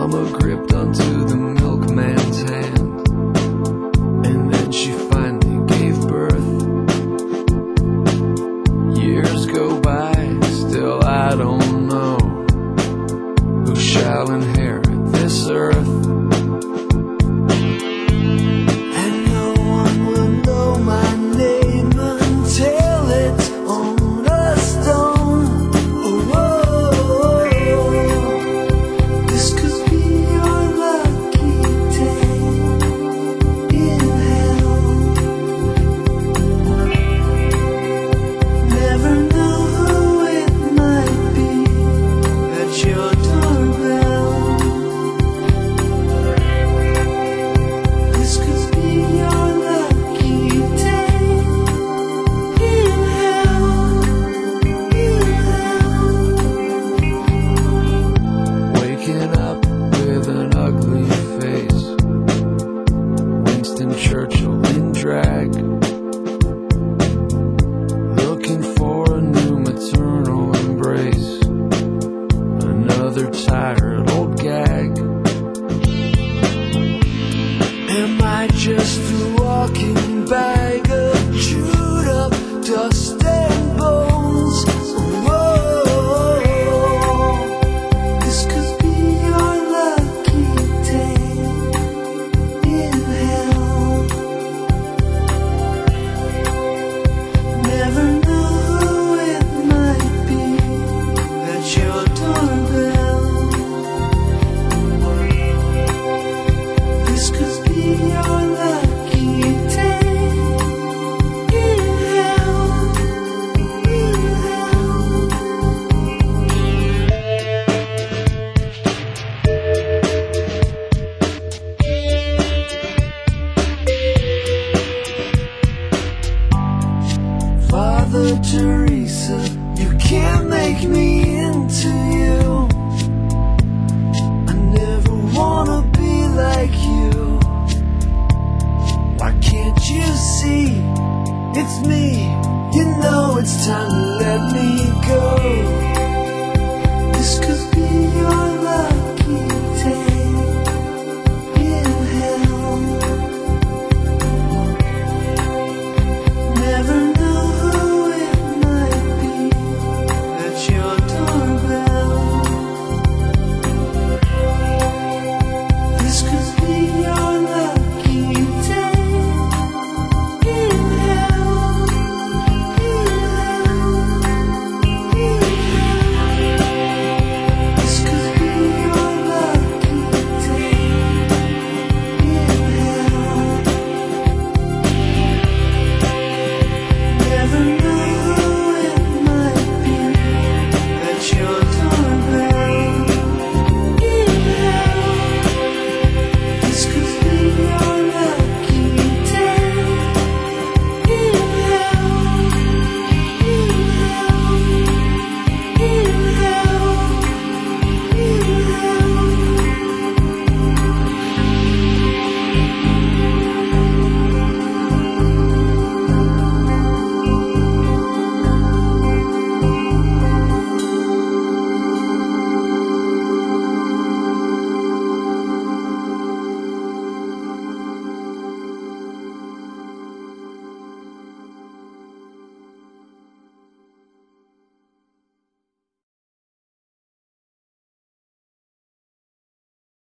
Mama gripped onto the milkman's hand, and then she finally gave birth. Years go by, still I don't know who shall inherit this earth. And no one will know my name until it's on a stone. Oh, this could be your lucky day in hell. Never know who it might be at your doorbell. This could be your lucky day in hell, in hell. Waking up with an ugly face, Winston Churchill in drag, looking for a new maternal embrace, another tired old gag. Am I just a walking bag of chewed up dust and bones? Whoa, this could be your lucky day in hell. Never know who it might be at your doorbell. This could be your lucky day in hell, in hell. Father Teresa, you can't make me into you. I never wanna be like you. Why can't you see it's me? You know it's time